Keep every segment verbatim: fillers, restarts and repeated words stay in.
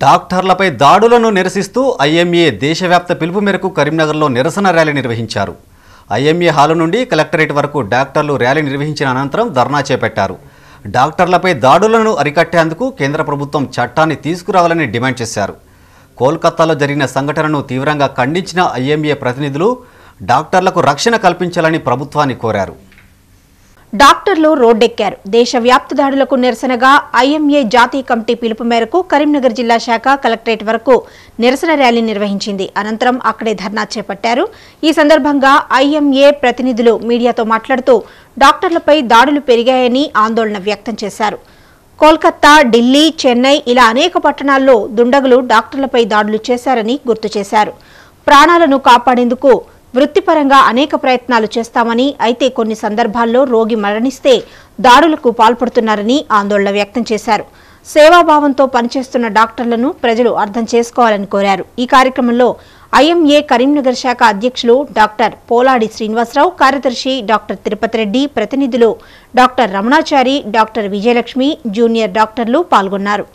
డాక్టర్లపై దాడులను నిరసిస్తూ ఐఎంఏ దేశవ్యాప్త పిలుపు మేరకు కరీంనగర్లో నిరసన ర్యాలీ నిర్వహించారు. ఐఎంఏ హాలు నుండి కలెక్టరేట్ వరకు డాక్టర్లు ర్యాలీ నిర్వహించిన అనంతరం ధర్నా చేపట్టారు. డాక్టర్లపై దాడులను అరికట్టేందుకు కేంద్ర ప్రభుత్వం చట్టాన్ని తీసుకురావాలని డిమాండ్ చేశారు. కోల్కతాలో జరిగిన సంఘటనను తీవ్రంగా ఖండించిన ఐఎంఏ ప్రతినిధులు డాక్టర్లకు రక్షణ కల్పించాలని ప్రభుత్వాన్ని కోరారు. డాక్టర్లు రోడ్డెక్కారు. దేశవ్యాప్త దాడులకు నిరసనగా ఐఎంఏ జాతీయ కమిటీ పిలుపు మేరకు కరీంనగర్ జిల్లా శాఖ కలెక్టరేట్ వరకు నిరసన ర్యాలీ నిర్వహించింది. అనంతరం అక్కడే ధర్నా చేపట్టారు. ఈ సందర్భంగా ఐఎంఏ ప్రతినిధులు మీడియాతో మాట్లాడుతూ డాక్టర్లపై దాడులు పెరిగాయని ఆందోళన వ్యక్తం చేశారు. కోల్కతా, ఢిల్లీ, చెన్నై ఇలా అనేక పట్టణాల్లో దుండగులు డాక్టర్లపై దాడులు చేశారని గుర్తు చేశారు. ప్రాణాలను కాపాడేందుకు వృత్తిపరంగా అనేక ప్రయత్నాలు చేస్తామని, అయితే కొన్ని సందర్భాల్లో రోగి మరణిస్తే దాడులకు పాల్పడుతున్నారని ఆందోళన వ్యక్తం చేశారు. సేవాభావంతో పనిచేస్తున్న డాక్టర్లను ప్రజలు అర్థం చేసుకోవాలని కోరారు. ఈ కార్యక్రమంలో ఐఎంఏ కరీంనగర్ శాఖ అధ్యక్షులు డాక్టర్ పోలాడి శ్రీనివాసరావు, కార్యదర్శి డాక్టర్ తిరుపతి రెడ్డి, ప్రతినిధులు doctor Ramanachari, doctor Vijayalakshmi, junior డాక్టర్లు పాల్గొన్నారు.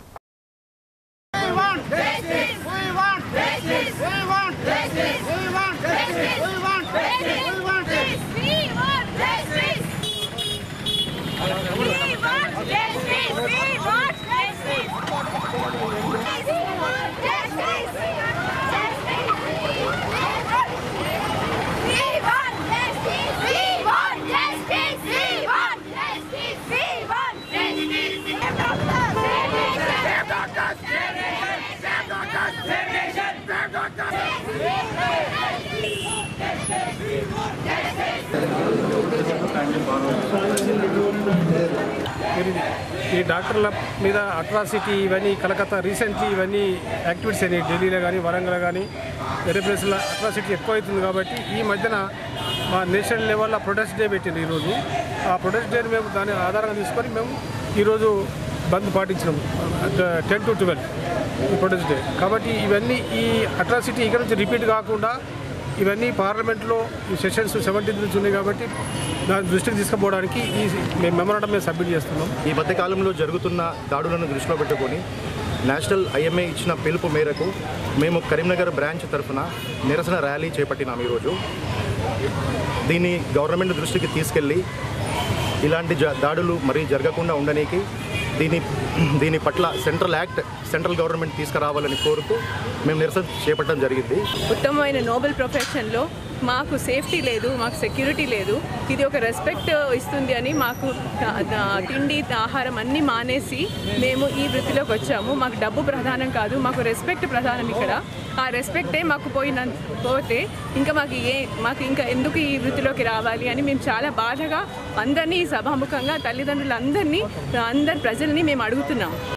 ఈ డాక్టర్ల మీద అట్రాసిటీ ఇవన్నీ కలకత్తా రీసెంట్లీ ఇవన్నీ యాక్టివిటీస్ అయినాయి. ఢిల్లీలో కానీ వరంగల్ కానీ వేరే ప్లేస్లో అట్రాసిటీ ఎక్కువ అవుతుంది. కాబట్టి ఈ మధ్యన మా నేషనల్ లెవెల్లో ప్రొటెస్ట్ డే పెట్టింది. ఈరోజు ఆ ప్రొటెస్ట్ డేని మేము దాని ఆధారంగా తీసుకొని మేము ఈరోజు బంద్ పాటించినాము, టెన్ టు ట్వెల్వ్ ఈ ప్రొటెస్ట్ డే. కాబట్టి ఇవన్నీ ఈ అట్రాసిటీ ఇక్కడ నుంచి రిపీట్ కాకుండా ఇవన్నీ పార్లమెంట్లో ఈ సెషన్స్ సెవెంటీన్త్ నుంచి ఉన్నాయి. కాబట్టి దాని దృష్టికి తీసుకుపోవడానికి ఈ మేము మెమోరాండం మేము సబ్మిట్ చేస్తున్నాం. ఈ మధ్యకాలంలో జరుగుతున్న దాడులను దృష్టిలో పెట్టుకొని నేషనల్ ఐఎంఏ ఇచ్చిన పిలుపు మేరకు మేము కరీంనగర్ బ్రాంచ్ తరఫున నిరసన ర్యాలీ చేపట్టినాం. ఈరోజు దీన్ని గవర్నమెంట్ దృష్టికి తీసుకెళ్ళి ఇలాంటి దాడులు మరీ జరగకుండా ఉండడానికి దీని దీని పట్ల సెంట్రల్ యాక్ట్ సెంట్రల్ గవర్నమెంట్ తీసుకురావాలని కోరుతూ మేము నిరసన చేపట్టడం జరిగింది. ఉత్తమమైన నోబెల్ ప్రొఫెషన్లో మాకు సేఫ్టీ లేదు, మాకు సెక్యూరిటీ లేదు. ఇది ఒక రెస్పెక్ట్ ఇస్తుంది అని మాకు తిండి ఆహారం అన్నీ మానేసి మేము ఈ వృత్తిలోకి వచ్చాము. మాకు డబ్బు ప్రధానం కాదు, మాకు రెస్పెక్ట్ ప్రధానం. ఇక్కడ ఆ రెస్పెక్టే మాకు పోయిన పోతే ఇంకా మాకు ఏ మాకు ఇంకా ఎందుకు ఈ వృత్తిలోకి రావాలి అని మేము చాలా బాధగా అందరినీ సభాముఖంగా తల్లిదండ్రులందరినీ అందరి ప్రజల్ని మేము అడుగుతున్నాము.